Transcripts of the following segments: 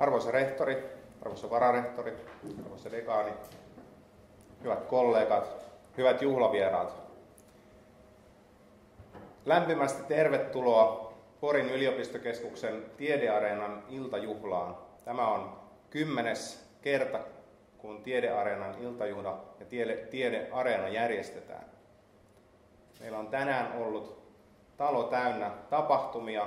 Arvoisa rehtori, arvoisa vararehtori, arvoisa dekaani, hyvät kollegat, hyvät juhlavieraat. Lämpimästi tervetuloa Porin yliopistokeskuksen Tiedeareenan iltajuhlaan. Tämä on 10. kerta, kun Tiedeareenan iltajuhla ja Tiedeareena järjestetään. Meillä on tänään ollut talo täynnä tapahtumia.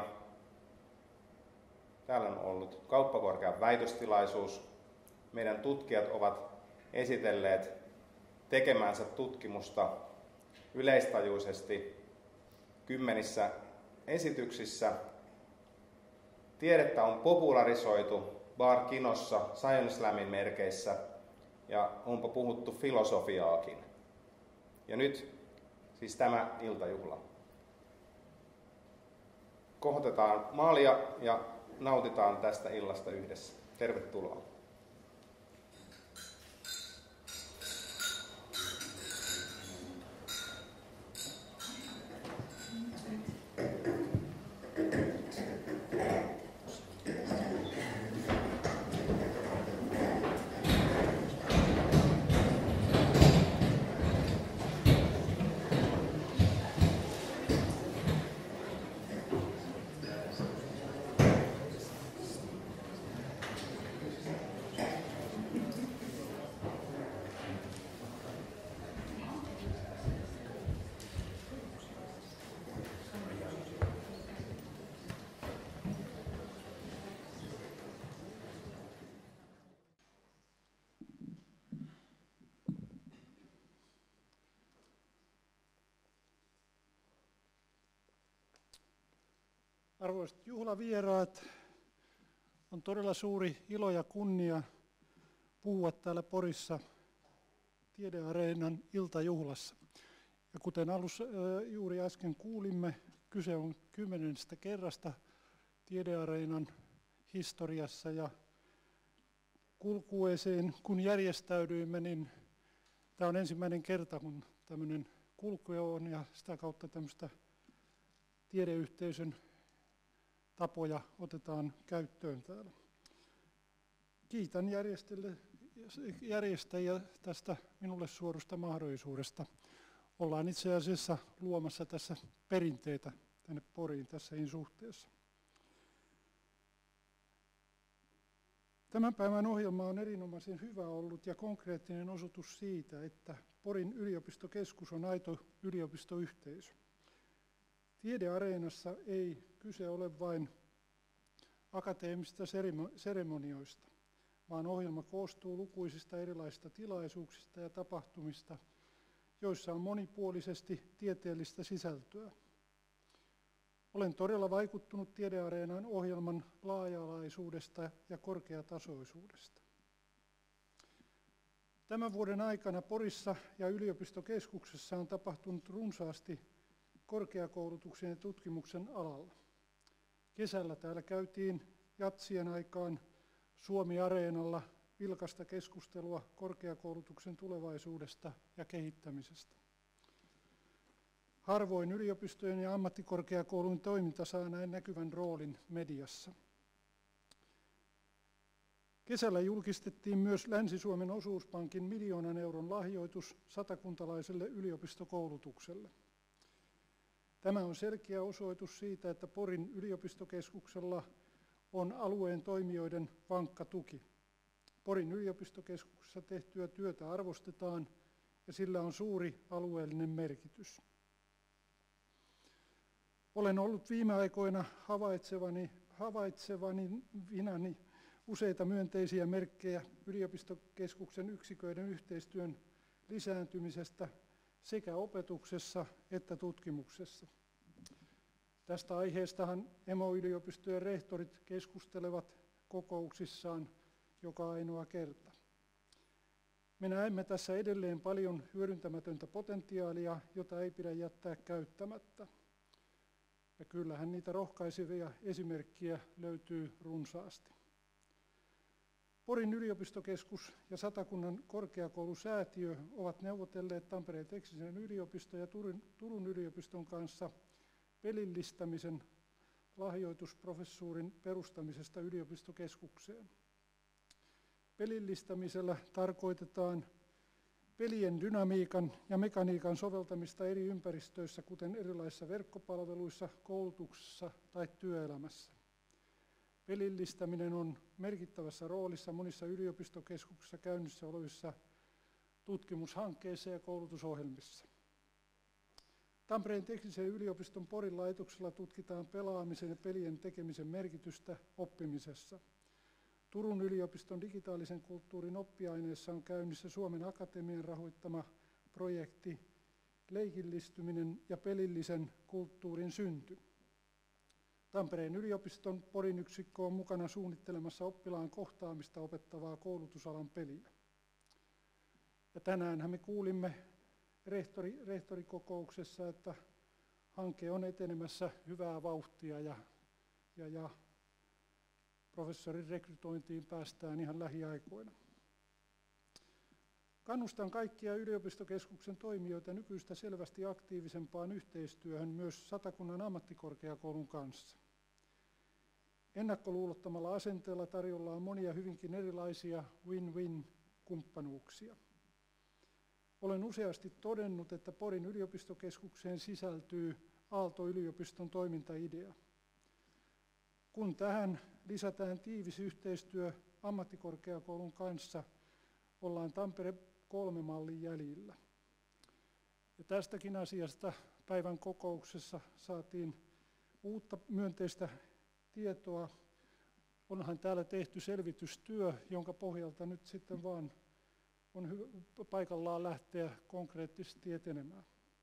Täällä on ollut kauppakorkean väitöstilaisuus. Meidän tutkijat ovat esitelleet tekemänsä tutkimusta yleistajuisesti 10 esityksissä. Tiedettä on popularisoitu Bar-kinossa Science Slamin merkeissä ja onpa puhuttu filosofiaakin. Ja nyt siis tämä iltajuhla. Kohotetaan maalia ja nautitaan tästä illasta yhdessä. Tervetuloa. Arvoisat juhlavieraat, on todella suuri ilo ja kunnia puhua täällä Porissa Tiedeareenan iltajuhlassa. Ja kuten alussa juuri äsken kuulimme, kyse on 10. kerrasta Tiedeareenan historiassa ja kulkueeseen kun järjestäydyimme, niin tämä on ensimmäinen kerta, kun tämmöinen kulkue on ja sitä kautta tämmöistä tiedeyhteisön tapoja otetaan käyttöön täällä. Kiitän järjestäjiä tästä minulle suorusta mahdollisuudesta. Ollaan itse asiassa luomassa tässä perinteitä tänne Poriin tässäkin suhteessa. Tämän päivän ohjelma on erinomaisen hyvä ollut ja konkreettinen osoitus siitä, että Porin yliopistokeskus on aito yliopistoyhteisö. Tiedeareenassa ei kyse ole vain akateemisista seremonioista, vaan ohjelma koostuu lukuisista erilaisista tilaisuuksista ja tapahtumista, joissa on monipuolisesti tieteellistä sisältöä. Olen todella vaikuttunut Tiedeareenan ohjelman laaja-alaisuudesta ja korkeatasoisuudesta. Tämän vuoden aikana Porissa ja yliopistokeskuksessa on tapahtunut runsaasti korkeakoulutuksen ja tutkimuksen alalla. Kesällä täällä käytiin jatsien aikaan Suomi-areenalla vilkasta keskustelua korkeakoulutuksen tulevaisuudesta ja kehittämisestä. Harvoin yliopistojen ja ammattikorkeakoulun toiminta saa näin näkyvän roolin mediassa. Kesällä julkistettiin myös Länsi-Suomen osuuspankin 1 000 000 euron lahjoitus satakuntalaiselle yliopistokoulutukselle. Tämä on selkeä osoitus siitä, että Porin yliopistokeskuksella on alueen toimijoiden vankka tuki. Porin yliopistokeskuksessa tehtyä työtä arvostetaan ja sillä on suuri alueellinen merkitys. Olen ollut viime aikoina havaitsevinani useita myönteisiä merkkejä yliopistokeskuksen yksiköiden yhteistyön lisääntymisestä sekä opetuksessa että tutkimuksessa. Tästä aiheestahan emoyliopistojen rehtorit keskustelevat kokouksissaan joka ainoa kerta. Me näemme tässä edelleen paljon hyödyntämätöntä potentiaalia, jota ei pidä jättää käyttämättä. Ja kyllähän niitä rohkaisevia esimerkkejä löytyy runsaasti. Porin yliopistokeskus ja Satakunnan korkeakoulusäätiö ovat neuvotelleet Tampereen teknillisen yliopiston ja Turun yliopiston kanssa pelillistämisen lahjoitusprofessuurin perustamisesta yliopistokeskukseen. Pelillistämisellä tarkoitetaan pelien dynamiikan ja mekaniikan soveltamista eri ympäristöissä, kuten erilaisissa verkkopalveluissa, koulutuksessa tai työelämässä. Pelillistäminen on merkittävässä roolissa monissa yliopistokeskuksissa käynnissä olevissa tutkimushankkeissa ja koulutusohjelmissa. Tampereen teknisen yliopiston Porin laitoksella tutkitaan pelaamisen ja pelien tekemisen merkitystä oppimisessa. Turun yliopiston digitaalisen kulttuurin oppiaineessa on käynnissä Suomen Akatemian rahoittama projekti Leikillistyminen ja pelillisen kulttuurin synty. Tampereen yliopiston Porin yksikkö on mukana suunnittelemassa oppilaan kohtaamista opettavaa koulutusalan peliä. Ja tänäänhän me kuulimme rehtorikokouksessa, että hanke on etenemässä hyvää vauhtia ja professorin rekrytointiin päästään ihan lähiaikoina. Kannustan kaikkia yliopistokeskuksen toimijoita nykyistä selvästi aktiivisempaan yhteistyöhön myös Satakunnan ammattikorkeakoulun kanssa. Ennakkoluulottomalla asenteella tarjolla on monia hyvinkin erilaisia win-win-kumppanuuksia. Olen useasti todennut, että Porin yliopistokeskukseen sisältyy Aalto-yliopiston toimintaidea. Kun tähän lisätään tiivis yhteistyö ammattikorkeakoulun kanssa, ollaan Tampere 3-mallin jäljillä. Ja tästäkin asiasta päivän kokouksessa saatiin uutta myönteistä tietoa. Onhan täällä tehty selvitystyö, jonka pohjalta nyt sitten vaan on paikallaan lähteä konkreettisesti etenemään.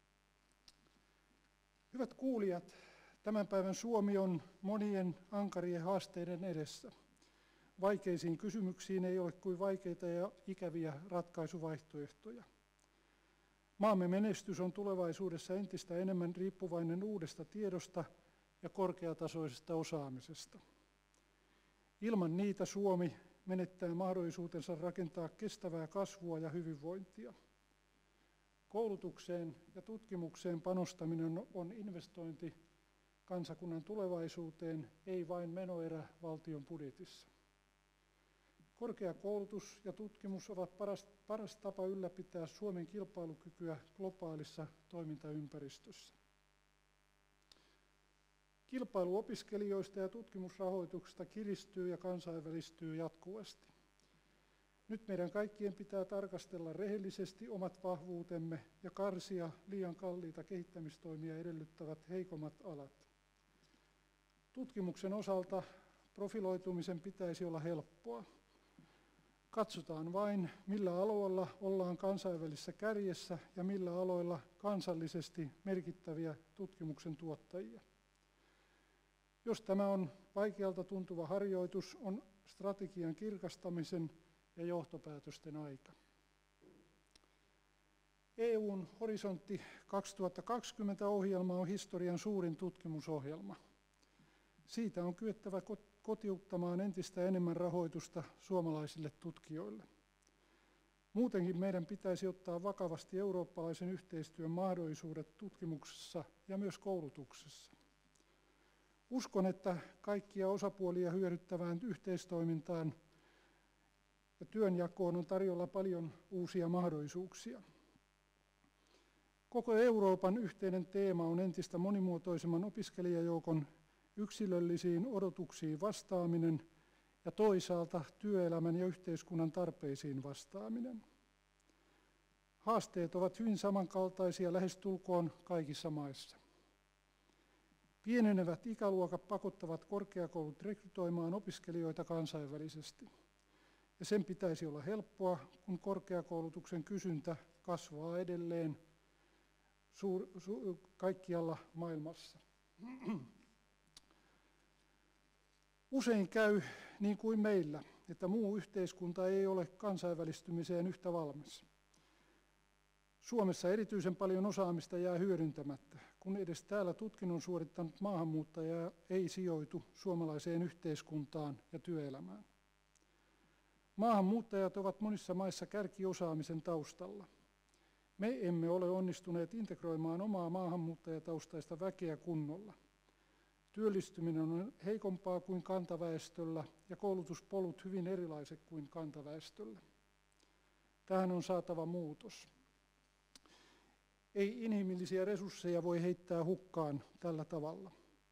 Hyvät kuulijat, tämän päivän Suomi on monien ankarien haasteiden edessä. Vaikeisiin kysymyksiin ei ole kuin vaikeita ja ikäviä ratkaisuvaihtoehtoja. Maamme menestys on tulevaisuudessa entistä enemmän riippuvainen uudesta tiedosta ja korkeatasoisesta osaamisesta. Ilman niitä Suomi menettää mahdollisuutensa rakentaa kestävää kasvua ja hyvinvointia. Koulutukseen ja tutkimukseen panostaminen on investointi kansakunnan tulevaisuuteen, ei vain menoerä valtion budjetissa. Korkeakoulutus ja tutkimus ovat paras tapa ylläpitää Suomen kilpailukykyä globaalissa toimintaympäristössä. Kilpailu opiskelijoista ja tutkimusrahoituksesta kiristyy ja kansainvälistyy jatkuvasti. Nyt meidän kaikkien pitää tarkastella rehellisesti omat vahvuutemme ja karsia liian kalliita kehittämistoimia edellyttävät heikommat alat. Tutkimuksen osalta profiloitumisen pitäisi olla helppoa. Katsotaan vain, millä aloilla ollaan kansainvälisessä kärjessä ja millä aloilla kansallisesti merkittäviä tutkimuksen tuottajia. Jos tämä on vaikealta tuntuva harjoitus, on strategian kirkastamisen ja johtopäätösten aika. EU:n Horisontti 2020-ohjelma on historian suurin tutkimusohjelma. Siitä on kyettävä kotiuttamaan entistä enemmän rahoitusta suomalaisille tutkijoille. Muutenkin meidän pitäisi ottaa vakavasti eurooppalaisen yhteistyön mahdollisuudet tutkimuksessa ja myös koulutuksessa. Uskon, että kaikkia osapuolia hyödyttävään yhteistoimintaan ja työnjakoon on tarjolla paljon uusia mahdollisuuksia. Koko Euroopan yhteinen teema on entistä monimuotoisemman opiskelijajoukon yksilöllisiin odotuksiin vastaaminen ja toisaalta työelämän ja yhteiskunnan tarpeisiin vastaaminen. Haasteet ovat hyvin samankaltaisia lähestulkoon kaikissa maissa. Pienenevät ikäluokat pakottavat korkeakoulut rekrytoimaan opiskelijoita kansainvälisesti. Ja sen pitäisi olla helppoa, kun korkeakoulutuksen kysyntä kasvaa edelleen kaikkialla maailmassa. Usein käy niin kuin meillä, että muu yhteiskunta ei ole kansainvälistymiseen yhtä valmis. Suomessa erityisen paljon osaamista jää hyödyntämättä, kun edes täällä tutkinnon suorittanut maahanmuuttaja ei sijoitu suomalaiseen yhteiskuntaan ja työelämään. Maahanmuuttajat ovat monissa maissa kärkiosaamisen taustalla. Me emme ole onnistuneet integroimaan omaa maahanmuuttajataustaista väkeä kunnolla. Työllistyminen on heikompaa kuin kantaväestöllä ja koulutuspolut hyvin erilaiset kuin kantaväestöllä. Tähän on saatava muutos. Ei inhimillisiä resursseja voi heittää hukkaan tällä tavalla.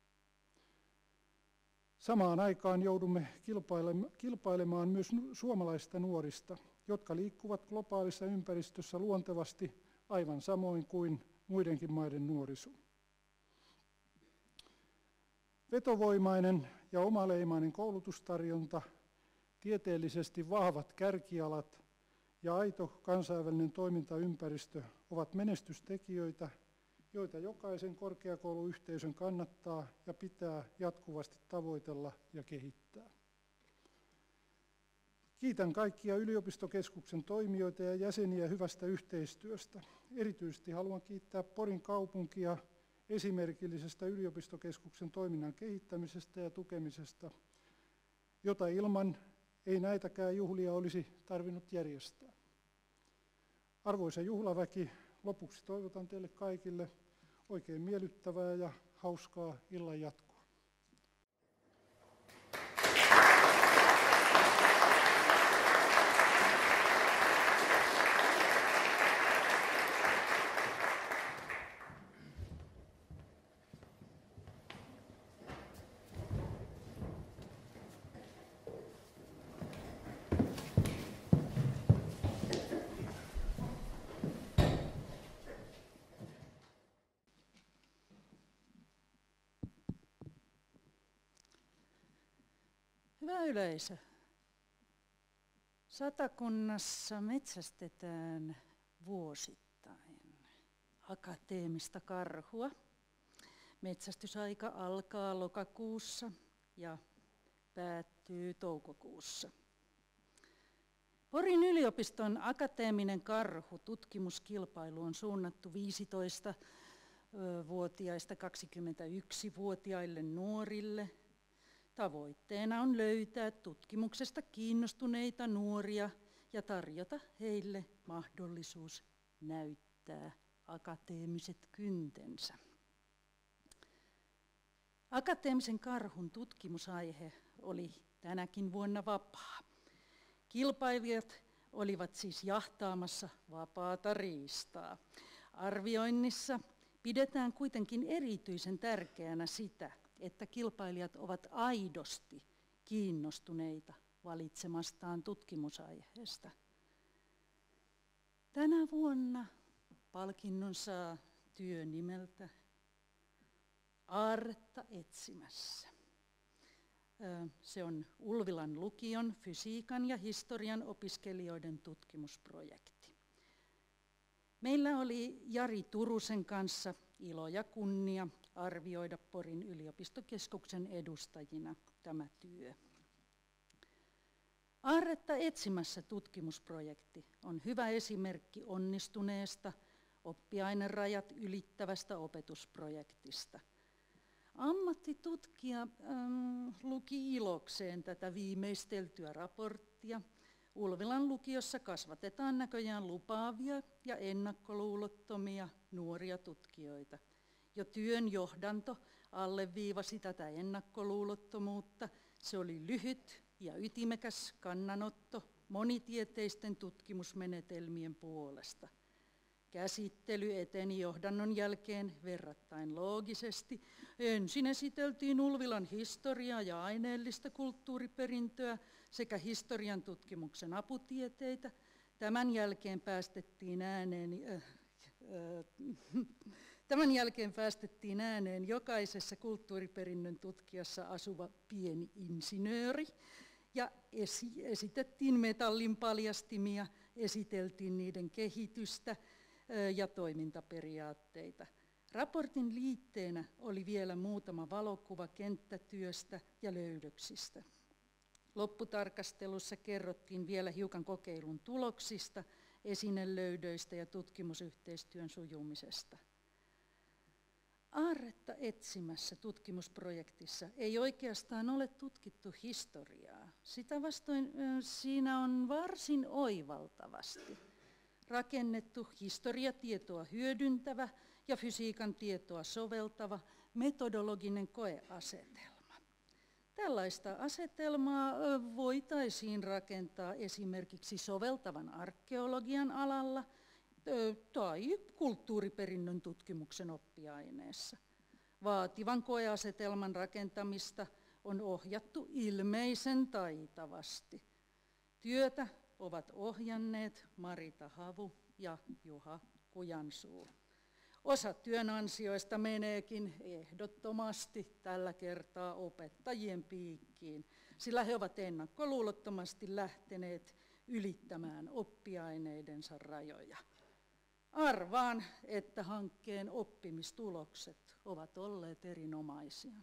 Samaan aikaan joudumme kilpailemaan myös suomalaisista nuorista, jotka liikkuvat globaalissa ympäristössä luontevasti aivan samoin kuin muidenkin maiden nuoriso. Vetovoimainen ja omaleimainen koulutustarjonta, tieteellisesti vahvat kärkialat ja aito kansainvälinen toimintaympäristö ovat menestystekijöitä, joita jokaisen korkeakouluyhteisön kannattaa ja pitää jatkuvasti tavoitella ja kehittää. Kiitän kaikkia yliopistokeskuksen toimijoita ja jäseniä hyvästä yhteistyöstä. Erityisesti haluan kiittää Porin kaupunkia esimerkillisestä yliopistokeskuksen toiminnan kehittämisestä ja tukemisesta, jota ilman ei näitäkään juhlia olisi tarvinnut järjestää. Arvoisa juhlaväki, lopuksi toivotan teille kaikille oikein miellyttävää ja hauskaa illan jatkoa. Hyvä yleisö. Satakunnassa metsästetään vuosittain akateemista karhua. Metsästysaika alkaa lokakuussa ja päättyy toukokuussa. Porin yliopiston akateeminen karhu-tutkimuskilpailu on suunnattu 15-vuotiaista 21-vuotiaille nuorille. Tavoitteena on löytää tutkimuksesta kiinnostuneita nuoria ja tarjota heille mahdollisuus näyttää akateemiset kyntensä. Akateemisen karhun tutkimusaihe oli tänäkin vuonna vapaa. Kilpailijat olivat siis jahtaamassa vapaata riistaa. Arvioinnissa pidetään kuitenkin erityisen tärkeänä sitä, että kilpailijat ovat aidosti kiinnostuneita valitsemastaan tutkimusaiheesta. Tänä vuonna palkinnon saa työ nimeltä Aarretta etsimässä. Se on Ulvilan lukion fysiikan ja historian opiskelijoiden tutkimusprojekti. Meillä oli Jari Turusen kanssa ilo ja kunnia arvioida Porin yliopistokeskuksen edustajina tämä työ. Aarretta etsimässä tutkimusprojekti on hyvä esimerkki onnistuneesta oppiainerajat ylittävästä opetusprojektista. Ammattitutkija luki ilokseen tätä viimeisteltyä raporttia. Ulvilan lukiossa kasvatetaan näköjään lupaavia ja ennakkoluulottomia nuoria tutkijoita. Jo työn johdanto alleviivasi tätä ennakkoluulottomuutta. Se oli lyhyt ja ytimekäs kannanotto monitieteisten tutkimusmenetelmien puolesta. Käsittely eteni johdannon jälkeen verrattain loogisesti. Ensin esiteltiin Ulvilan historiaa ja aineellista kulttuuriperintöä sekä historian tutkimuksen aputieteitä. Tämän jälkeen päästettiin ääneen jokaisessa kulttuuriperinnön tutkijassa asuva pieni insinööri ja esitettiin metallin paljastimia, esiteltiin niiden kehitystä ja toimintaperiaatteita. Raportin liitteenä oli vielä muutama valokuva kenttätyöstä ja löydöksistä. Lopputarkastelussa kerrottiin vielä hiukan kokeilun tuloksista, esinelöydöistä ja tutkimusyhteistyön sujumisesta. Aarretta etsimässä tutkimusprojektissa ei oikeastaan ole tutkittu historiaa. Sitä vastoin siinä on varsin oivaltavasti rakennettu historiatietoa hyödyntävä ja fysiikan tietoa soveltava metodologinen koeasetelma. Tällaista asetelmaa voitaisiin rakentaa esimerkiksi soveltavan arkeologian alalla tai kulttuuriperinnön tutkimuksen oppiaineessa. Vaativan koeasetelman rakentamista on ohjattu ilmeisen taitavasti. Työtä ovat ohjanneet Marita Havu ja Juha Kujansuu. Osa työn ansioista meneekin ehdottomasti tällä kertaa opettajien piikkiin, sillä he ovat ennakkoluulottomasti lähteneet ylittämään oppiaineidensa rajoja. Arvaan, että hankkeen oppimistulokset ovat olleet erinomaisia.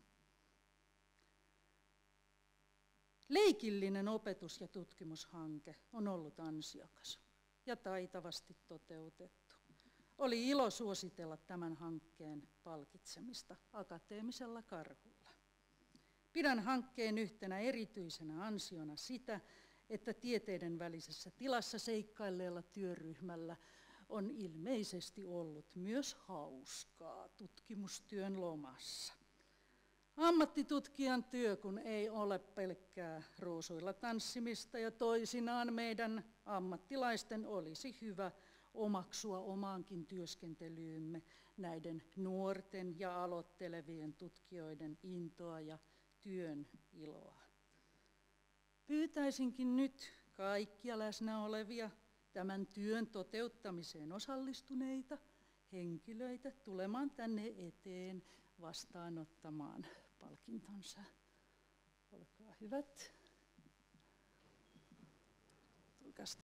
Leikillinen opetus- ja tutkimushanke on ollut ansiokas ja taitavasti toteutettu. Oli ilo suositella tämän hankkeen palkitsemista akateemisella karhulla. Pidän hankkeen yhtenä erityisenä ansiona sitä, että tieteiden välisessä tilassa seikkailleella työryhmällä on ilmeisesti ollut myös hauskaa tutkimustyön lomassa. Ammattitutkijan työ, kun ei ole pelkkää ruusuilla tanssimista, ja toisinaan meidän ammattilaisten olisi hyvä omaksua omaankin työskentelyymme näiden nuorten ja aloittelevien tutkijoiden intoa ja työn iloa. Pyytäisinkin nyt kaikkia läsnä olevia tämän työn toteuttamiseen osallistuneita henkilöitä tulemaan tänne eteen vastaanottamaan palkintonsa. Olkaa hyvät. Tulkaas.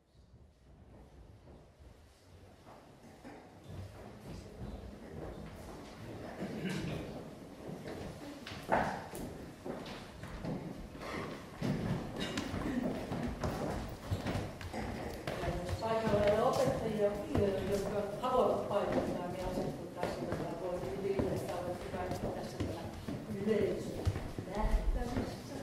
Paikalla opettajia, jotka haluavat paikottaa, niin asettutaan sillä tavalla, että viimeistä olette kaikki tässä yleisö nähtävissä.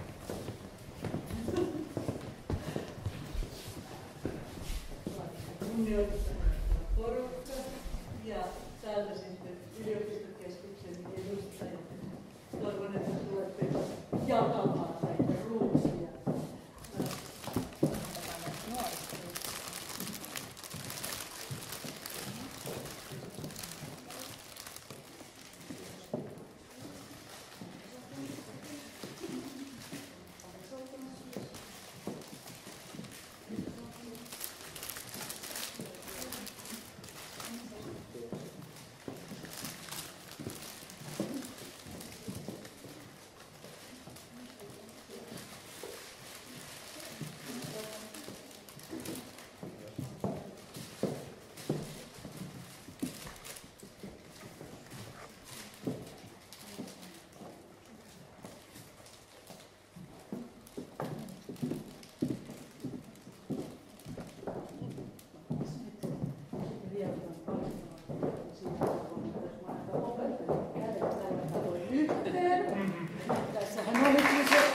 Kunnioitettava porukka ja täältä sitten yliopistokeskuksen edustajat. Toivon, että tulette jakamaan näitä ruusia. Tässähän oli kyse.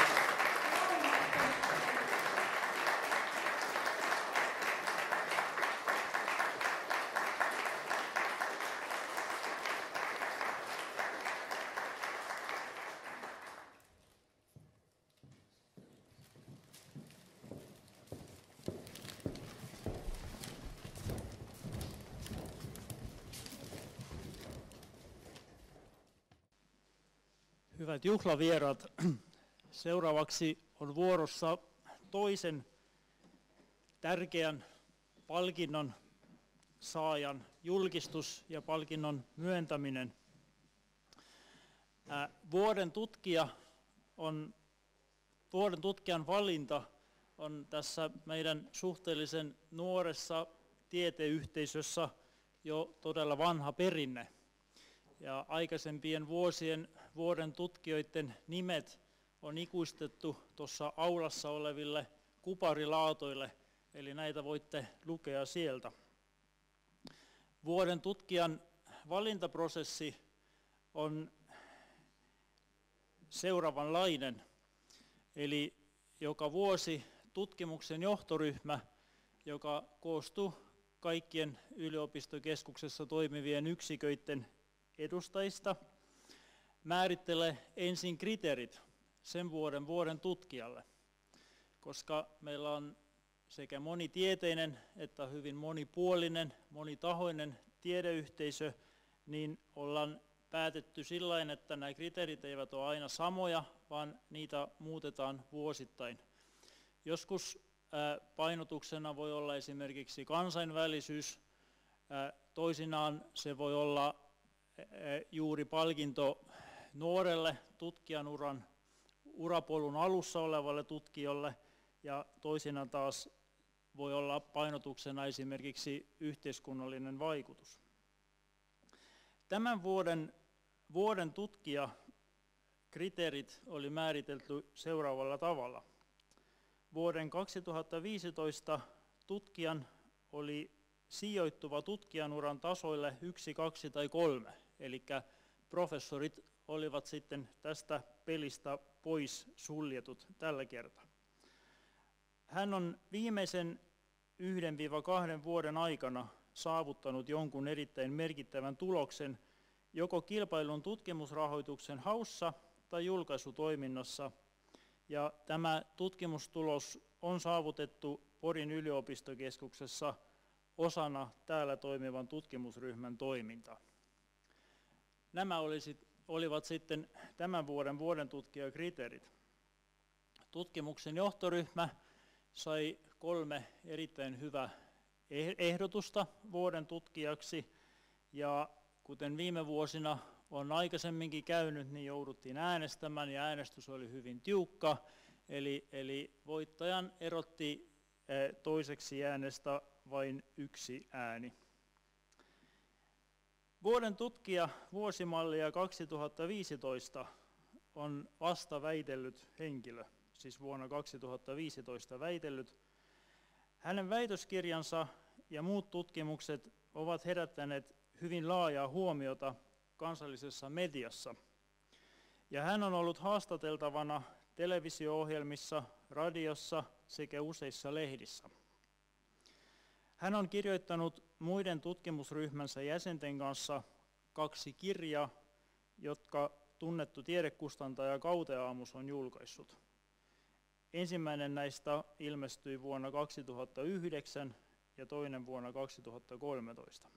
Hyvät juhlavieraat, seuraavaksi on vuorossa toisen tärkeän palkinnon saajan julkistus ja palkinnon myöntäminen. Vuoden tutkijan valinta on tässä meidän suhteellisen nuoressa tieteyhteisössä jo todella vanha perinne. Ja aikaisempien vuosien vuoden tutkijoiden nimet on ikuistettu tuossa aulassa oleville kuparilaatoille, eli näitä voitte lukea sieltä. Vuoden tutkijan valintaprosessi on seuraavanlainen, eli joka vuosi tutkimuksen johtoryhmä, joka koostuu kaikkien yliopistokeskuksessa toimivien yksiköiden edustajista määrittelee ensin kriteerit sen vuoden tutkijalle, koska meillä on sekä monitieteinen että hyvin monipuolinen, monitahoinen tiedeyhteisö, niin ollaan päätetty sillain, että nämä kriteerit eivät ole aina samoja, vaan niitä muutetaan vuosittain. Joskus painotuksena voi olla esimerkiksi kansainvälisyys, toisinaan se voi olla juuri palkinto nuorelle tutkijan urapolun alussa olevalle tutkijalle, ja toisinaan taas voi olla painotuksena esimerkiksi yhteiskunnallinen vaikutus. Tämän vuoden tutkijakriteerit oli määritelty seuraavalla tavalla. Vuoden 2015 tutkijan oli sijoittuva tutkijanuran tasoille 1, 2 tai 3, eli professorit olivat sitten tästä pelistä pois suljetut tällä kertaa. Hän on viimeisen 1-2 vuoden aikana saavuttanut jonkun erittäin merkittävän tuloksen joko kilpailun tutkimusrahoituksen haussa tai julkaisutoiminnassa, ja tämä tutkimustulos on saavutettu Porin yliopistokeskuksessa osana täällä toimivan tutkimusryhmän toimintaa. Nämä olivat sitten tämän vuoden tutkijakriteerit. Tutkimuksen johtoryhmä sai 3 erittäin hyvää ehdotusta vuoden tutkijaksi, ja kuten viime vuosina on aikaisemminkin käynyt, niin jouduttiin äänestämään, ja äänestys oli hyvin tiukka, eli voittajan erotti toiseksi äänestä vain 1 ääni. Vuoden tutkija vuosimallia 2015 on vasta väitellyt henkilö, siis vuonna 2015 väitellyt. Hänen väitöskirjansa ja muut tutkimukset ovat herättäneet hyvin laajaa huomiota kansallisessa mediassa. Ja hän on ollut haastateltavana televisio-ohjelmissa, radiossa sekä useissa lehdissä. Hän on kirjoittanut muiden tutkimusryhmänsä jäsenten kanssa 2 kirjaa, jotka tunnettu tiedekustantaja Kauteaamus on julkaissut. Ensimmäinen näistä ilmestyi vuonna 2009 ja toinen vuonna 2013.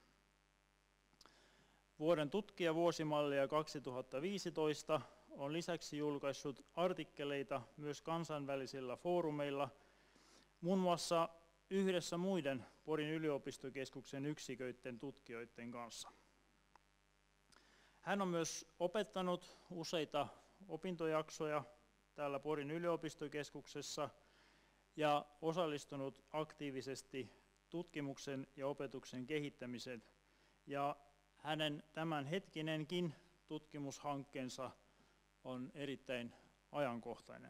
Vuoden tutkija vuosimallia 2015 on lisäksi julkaissut artikkeleita myös kansainvälisillä foorumeilla, muun muassa yhdessä muiden Porin yliopistokeskuksen yksiköiden tutkijoiden kanssa. Hän on myös opettanut useita opintojaksoja täällä Porin yliopistokeskuksessa ja osallistunut aktiivisesti tutkimuksen ja opetuksen kehittämiseen. Ja hänen tämänhetkinenkin tutkimushankkeensa on erittäin ajankohtainen.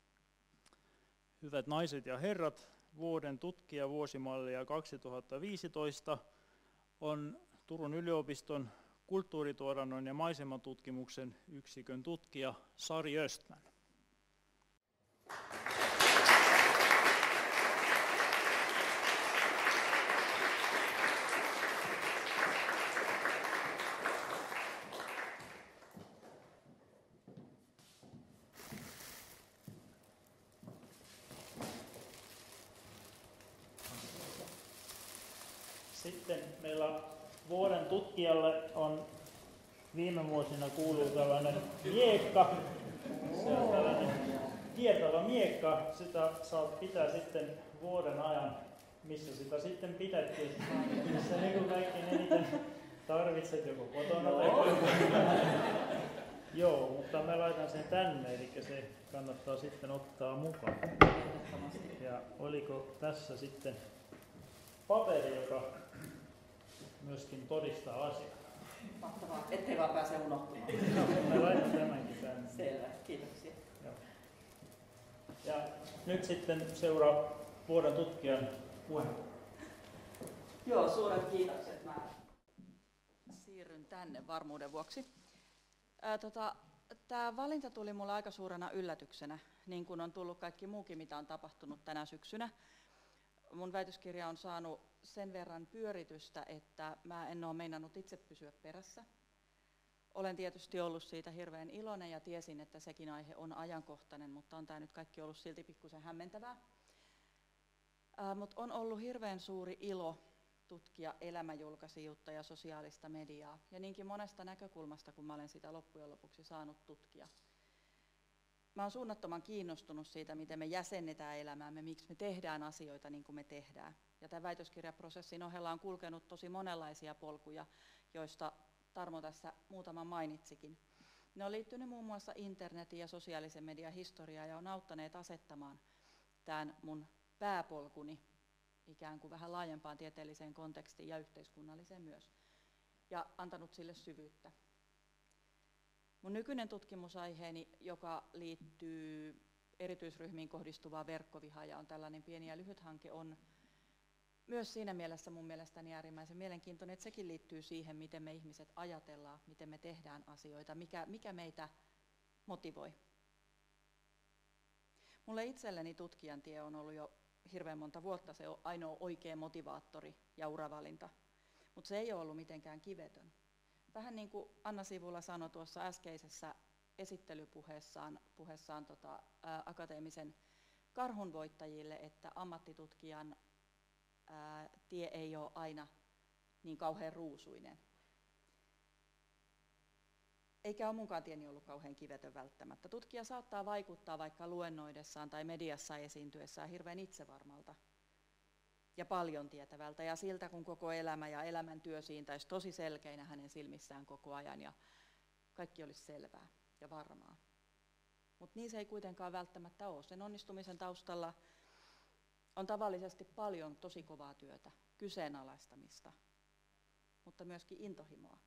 Hyvät naiset ja herrat, vuoden tutkija vuosimallia 2015 on Turun yliopiston kulttuurituotannon ja maisematutkimuksen yksikön tutkija Sari Östman. Sitten meillä vuoden tutkijalle on viime vuosina kuuluu tällainen miekka. Se on tällainen kiertävä miekka. Sitä saat pitää sitten vuoden ajan, missä sitä sitten pidättiin. Missä niin kuin kaikkein eniten tarvitset joko kotona tai Joo, mutta mä laitan sen tänne, eli se kannattaa sitten ottaa mukaan. Ja oliko tässä sitten paperi, joka myöskin todistaa asiaa? Mahtavaa, ettei vaan pääse unohtumaan. Mä laitan tämänkin tänne. Selvä, kiitoksia. Joo. Ja nyt sitten seuraa vuoden tutkijan puheenvuoro. Joo, suuret kiitokset. Mä siirryn tänne varmuuden vuoksi. Tämä valinta tuli mulle aika suurena yllätyksenä, niin kuin on tullut kaikki muukin, mitä on tapahtunut tänä syksynä. Mun väitöskirja on saanut sen verran pyöritystä, että mä en ole meinannut itse pysyä perässä. Olen tietysti ollut siitä hirveän iloinen ja tiesin, että sekin aihe on ajankohtainen, mutta on tämä nyt kaikki ollut silti pikkusen hämmentävää. Mutta on ollut hirveän suuri ilo tutkia elämäjulkaisijuutta ja sosiaalista mediaa, ja niinkin monesta näkökulmasta, kun mä olen sitä loppujen lopuksi saanut tutkia. Mä oon suunnattoman kiinnostunut siitä, miten me jäsennetään elämäämme, miksi me tehdään asioita niin kuin me tehdään. Ja tämän väitöskirjaprosessin ohella on kulkenut tosi monenlaisia polkuja, joista Tarmo tässä muutaman mainitsikin. Ne on liittynyt muun muassa internetin ja sosiaalisen median historiaan ja on auttaneet asettamaan tämän mun pääpolkuni ikään kuin vähän laajempaan tieteelliseen kontekstiin ja yhteiskunnalliseen myös, ja antanut sille syvyyttä. Mun nykyinen tutkimusaiheeni, joka liittyy erityisryhmiin kohdistuvaan verkkovihaan ja on tällainen pieni ja lyhyt hanke, on myös siinä mielessä mun mielestäni äärimmäisen mielenkiintoinen, että sekin liittyy siihen, miten me ihmiset ajatellaan, miten me tehdään asioita, mikä meitä motivoi. Mulle itselleni tutkijan tie on ollut jo hirveän monta vuotta se on ainoa oikea motivaattori ja uravalinta, mutta se ei ole ollut mitenkään kivetön. Vähän niin kuin Anna Sivula sanoi tuossa äskeisessä esittelypuheessaan akateemisen karhun voittajille, että ammattitutkijan tie ei ole aina niin kauhean ruusuinen. Eikä ole munkaan tieni ollut kauhean kivetön välttämättä. Tutkija saattaa vaikuttaa vaikka luennoidessaan tai mediassa esiintyessään hirveän itsevarmalta ja paljon tietävältä ja siltä, kun koko elämä ja elämäntyö siintäisi tosi selkeinä hänen silmissään koko ajan ja kaikki olisi selvää ja varmaa. Mutta niin se ei kuitenkaan välttämättä ole. Sen onnistumisen taustalla on tavallisesti paljon tosi kovaa työtä, kyseenalaistamista, mutta myöskin intohimoa.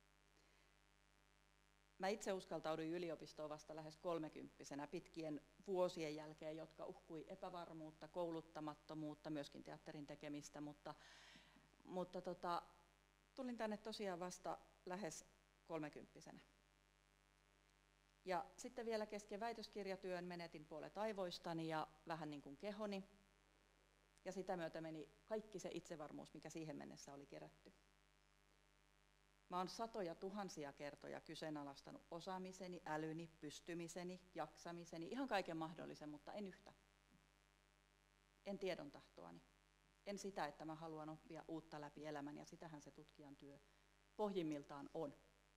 Mä itse uskaltauduin yliopistoon vasta lähes 30-vuotiaana pitkien vuosien jälkeen, jotka uhkui epävarmuutta, kouluttamattomuutta, myöskin teatterin tekemistä, mutta tulin tänne tosiaan vasta lähes 30-vuotiaana. Ja sitten vielä kesken väitöskirjatyön menetin puolet aivoistani ja vähän niin kuin kehoni, ja sitä myötä meni kaikki se itsevarmuus, mikä siihen mennessä oli kerätty. Mä oon satoja tuhansia kertoja kyseenalaistanut osaamiseni, älyni, pystymiseni, jaksamiseni, ihan kaiken mahdollisen, mutta en yhtä. En tiedon tahtoani. En sitä, että mä haluan oppia uutta läpi elämän, ja sitähän se tutkijan työ pohjimmiltaan on.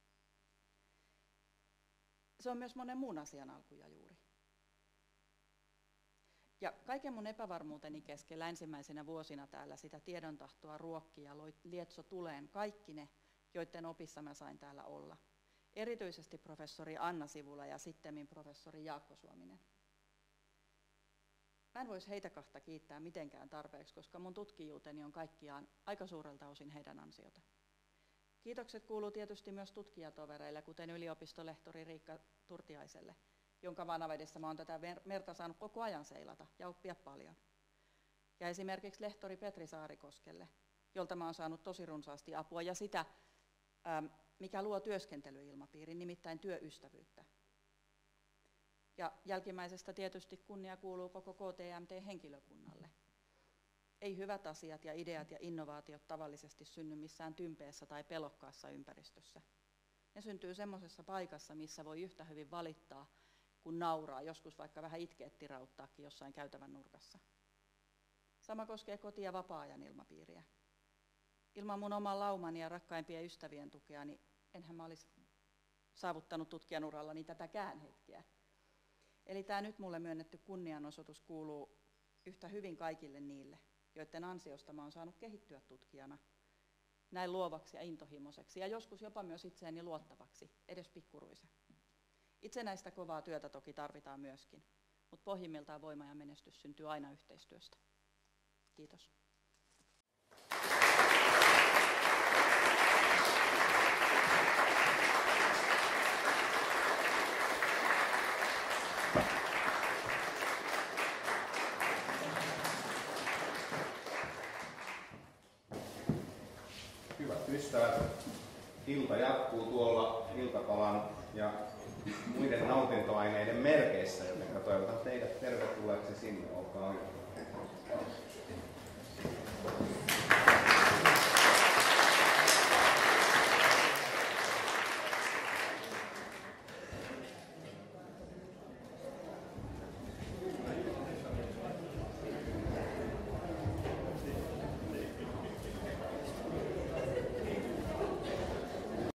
Se on myös monen muun asian alku ja juuri. Ja kaiken mun epävarmuuteni keskellä ensimmäisenä vuosina täällä sitä tiedon tahtoa ruokki ja lietso tuleen kaikki ne, joiden opissa mä sain täällä olla. Erityisesti professori Anna Sivula ja sittemmin professori Jaakko Suominen. Mä en voisi heitä kahta kiittää mitenkään tarpeeksi, koska mun tutkijuuteni on kaikkiaan aika suurelta osin heidän ansiota. Kiitokset kuuluu tietysti myös tutkijatovereille, kuten yliopistolehtori Riikka Turtiaiselle, jonka vanavedessä mä oon tätä merta saanut koko ajan seilata ja oppia paljon. Ja esimerkiksi lehtori Petri Saarikoskelle, jolta mä oon saanut tosi runsaasti apua ja sitä, mikä luo työskentelyilmapiirin, nimittäin työystävyyttä. Ja jälkimmäisestä tietysti kunnia kuuluu koko KTMT-henkilökunnalle. Ei hyvät asiat ja ideat ja innovaatiot tavallisesti synny missään tympeessä tai pelokkaassa ympäristössä. Ne syntyy semmoisessa paikassa, missä voi yhtä hyvin valittaa, kun nauraa, joskus vaikka vähän itkeettirauttaakin jossain käytävän nurkassa. Sama koskee koti- ja vapaa-ajan ilmapiiriä. Ilman mun oman laumani ja rakkaimpien ystävien tukea, niin enhän mä olisi saavuttanut tutkijanurallani tätäkään hetkeä. Eli tämä nyt mulle myönnetty kunnianosoitus kuuluu yhtä hyvin kaikille niille, joiden ansiosta mä oon saanut kehittyä tutkijana näin luovaksi ja intohimoiseksi ja joskus jopa myös itseeni luottavaksi, edes pikkuruisen. Itsenäistä kovaa työtä toki tarvitaan myöskin, mutta pohjimmiltaan voima ja menestys syntyy aina yhteistyöstä. Kiitos. Hyvät ystävät, ilta jatkuu tuolla iltapalan ja muiden nautintoaineiden merkeissä, joten toivotan teidät tervetulleeksi sinne. Olkaa hyvä.